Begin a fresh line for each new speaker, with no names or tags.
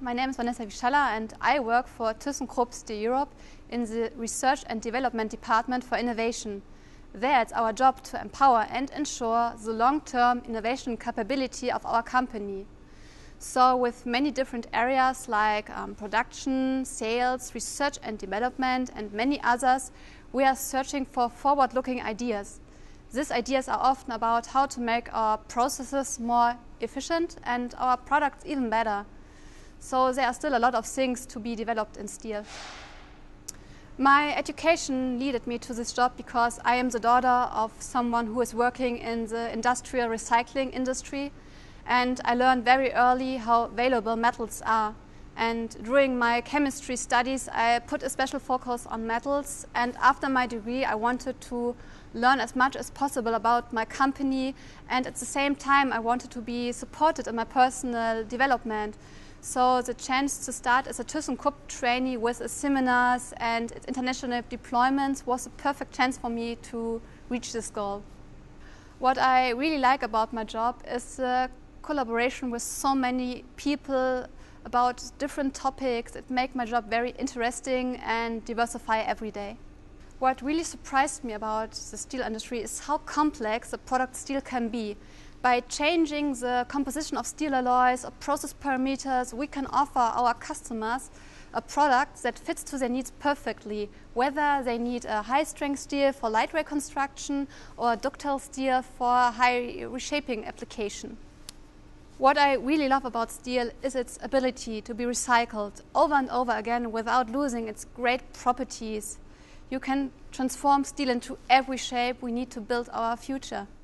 my name is Vanessa Wieschalla and I work for ThyssenKrupp Steel Europe in the Research and Development Department for Innovation. There it's our job to empower and ensure the long-term innovation capability of our company. So with many different areas like production, sales, research and development and many others, we are searching for forward-looking ideas. These ideas are often about how to make our processes more efficient and our products even better. So there are still a lot of things to be developed in steel. My education led me to this job because I am the daughter of someone who is working in the industrial recycling industry, and I learned very early how valuable metals are. And during my chemistry studies I put a special focus on metals, and after my degree I wanted to learn as much as possible about my company, and at the same time I wanted to be supported in my personal development. So the chance to start as a ThyssenKrupp trainee with seminars and international deployments was a perfect chance for me to reach this goal. What I really like about my job is the collaboration with so many people about different topics. It makes my job very interesting and diversify every day. What really surprised me about the steel industry is how complex a product steel can be. By changing the composition of steel alloys or process parameters, we can offer our customers a product that fits to their needs perfectly, whether they need a high-strength steel for lightweight construction or a ductile steel for high reshaping application. What I really love about steel is its ability to be recycled over and over again without losing its great properties. You can transform steel into every shape we need to build our future.